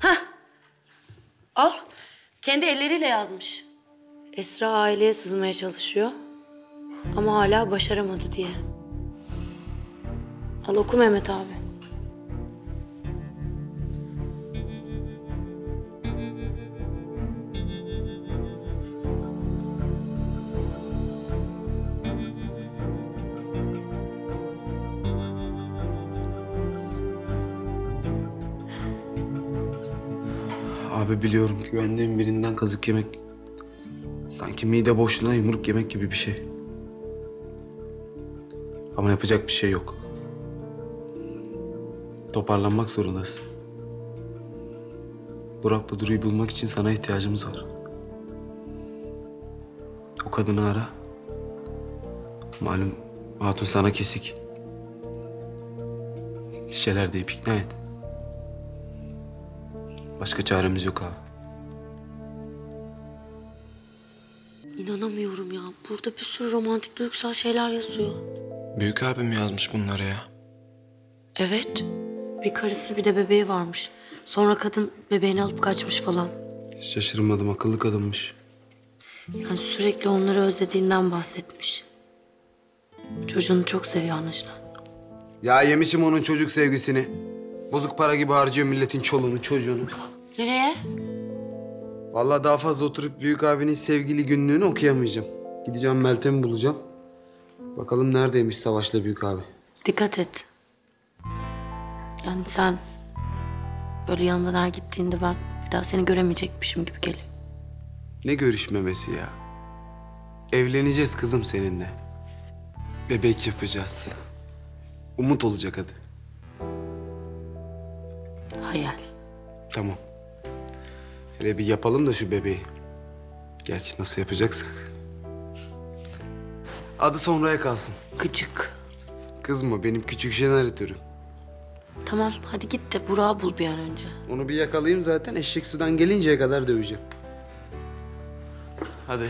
Al. Kendi elleriyle yazmış. Esra aileye sızmaya çalışıyor. Ama hala başaramadı diye. Al oku Mehmet abi. Abi biliyorum, güvendiğim birinden kazık yemek sanki mide boşluğuna yumruk yemek gibi bir şey. Ama yapacak bir şey yok. Toparlanmak zorundasın. Burak'la Duru'yu bulmak için sana ihtiyacımız var. O kadını ara. Malum hatun sana kesik. Bir şeyler deyip ikna et. Başka çaremiz yok abi. İnanamıyorum ya. Burada bir sürü romantik, duygusal şeyler yazıyor. Büyük abim yazmış bunları ya. Evet. Bir karısı bir de bebeği varmış. Sonra kadın bebeğini alıp kaçmış falan. Şaşırmadım, akıllı kadınmış. Yani sürekli onları özlediğinden bahsetmiş. Çocuğunu çok seviyor anlaşılan. Ya yemişim onun çocuk sevgisini. Bozuk para gibi harcıyor milletin çoluğunu çocuğunu. Nereye? Vallahi daha fazla oturup büyük abinin sevgili günlüğünü okuyamayacağım. Gideceğim Meltem'i bulacağım. Bakalım neredeymiş Savaş'la büyük abi. Dikkat et. Yani sen böyle yanımdan her gittiğinde ben bir daha seni göremeyecekmişim gibi geliyor. Ne görüşmemesi ya? Evleneceğiz kızım seninle. Bebek yapacağız. Umut olacak hadi. Hayal. Tamam. Hele bir yapalım da şu bebeği. Gerçi nasıl yapacaksak. Adı sonraya kalsın. Gıcık. Kızma, benim küçük jeneratörüm. Tamam hadi git de Burak'ı bul bir an önce. Onu bir yakalayayım zaten, eşek sudan gelinceye kadar döveceğim. Hadi.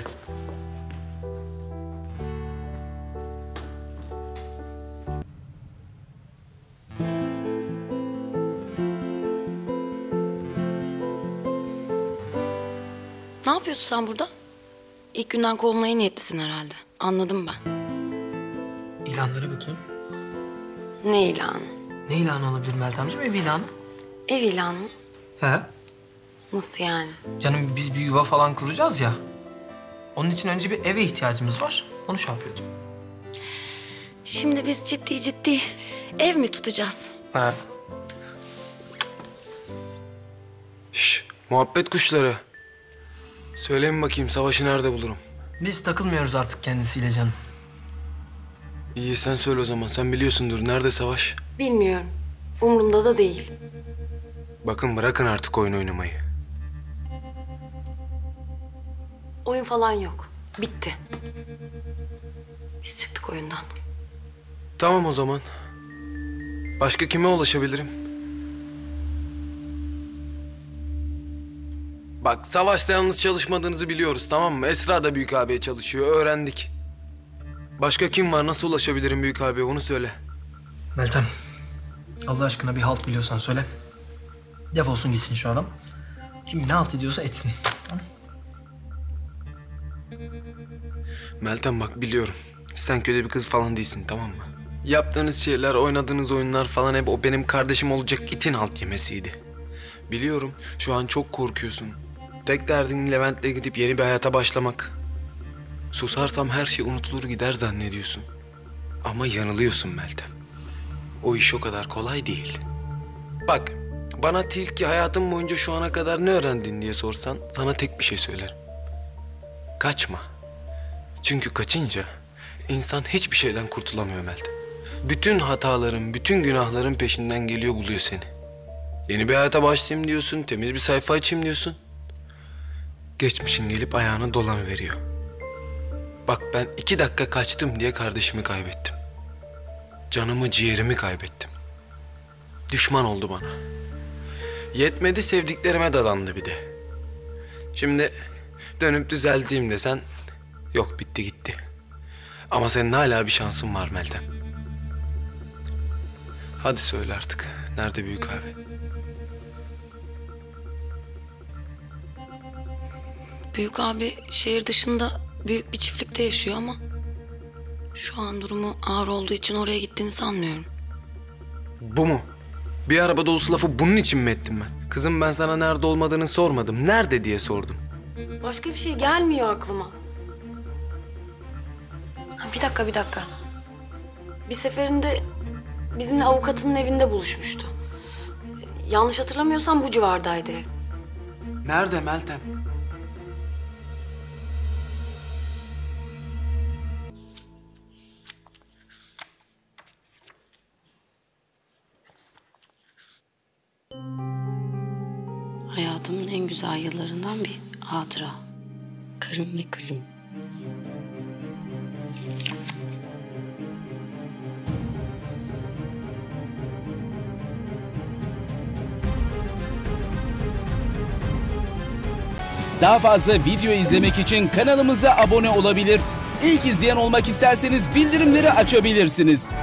Ne yapıyorsun sen burada? İlk günden kovulmaya niyetlisin herhalde. Anladım ben. İlanlara bakayım. Ne ilanı? Ne ilanı olabilir Meltemciğim? Ev ilanı. Ev ilanı mı? He. Nasıl yani? Canım biz bir yuva falan kuracağız ya. Onun için önce bir eve ihtiyacımız var. Onu şey yapıyordum. Şimdi biz ciddi ev mi tutacağız? He. Şş, muhabbet kuşları. Söyleyin bakayım, Savaş'ı nerede bulurum? Biz takılmıyoruz artık kendisiyle canım. İyi, sen söyle o zaman. Sen biliyorsundur. Nerede Savaş? Bilmiyorum. Umurumda da değil. Bakın bırakın artık oyun oynamayı. Oyun falan yok. Bitti. Biz çıktık oyundan. Tamam o zaman. Başka kime ulaşabilirim? Bak, Savaş'la yalnız çalışmadığınızı biliyoruz, tamam mı? Esra da büyük abiye çalışıyor, öğrendik. Başka kim var? Nasıl ulaşabilirim büyük abiye? Onu söyle. Meltem, Allah aşkına bir halt biliyorsan söyle. Defolsun gitsin şu adam. Kim ne halt ediyorsa etsin. Tamam. Meltem bak, biliyorum. Sen kötü bir kız falan değilsin, tamam mı? Yaptığınız şeyler, oynadığınız oyunlar falan hep o benim kardeşim olacak itin halt yemesiydi. Biliyorum, şu an çok korkuyorsun. Tek derdin Levent'le gidip yeni bir hayata başlamak. Susarsam her şey unutulur gider zannediyorsun. Ama yanılıyorsun Meltem. O iş o kadar kolay değil. Bak, bana tilki hayatım boyunca şu ana kadar ne öğrendin diye sorsan sana tek bir şey söylerim. Kaçma. Çünkü kaçınca insan hiçbir şeyden kurtulamıyor Meltem. Bütün hataların, bütün günahların peşinden geliyor, buluyor seni. Yeni bir hayata başlayayım diyorsun, temiz bir sayfa açayım diyorsun. Geçmişin gelip ayağına dolanıveriyor. Bak, ben 2 dakika kaçtım diye kardeşimi kaybettim. Canımı, ciğerimi kaybettim. Düşman oldu bana. Yetmedi, sevdiklerime dadandı bir de. Şimdi dönüp düzelteyim desen, yok, bitti gitti. Ama senin hala bir şansın var Meltem. Hadi söyle artık, nerede büyük abi? Büyük abi şehir dışında büyük bir çiftlikte yaşıyor ama şu an durumu ağır olduğu için oraya gittiğini sanmıyorum. Bu mu? Bir araba dolusu lafı bunun için mi ettim ben? Kızım ben sana nerede olmadığını sormadım. Nerede diye sordum. Başka bir şey gelmiyor aklıma. Bir dakika. Bir seferinde bizimle avukatının evinde buluşmuştu. Yanlış hatırlamıyorsam bu civardaydı ev. Nerede Meltem? Hayatımın en güzel yıllarından bir hatıra. Karım ve kızım. Daha fazla video izlemek için kanalımıza abone olabilir. İlk izleyen olmak isterseniz bildirimleri açabilirsiniz.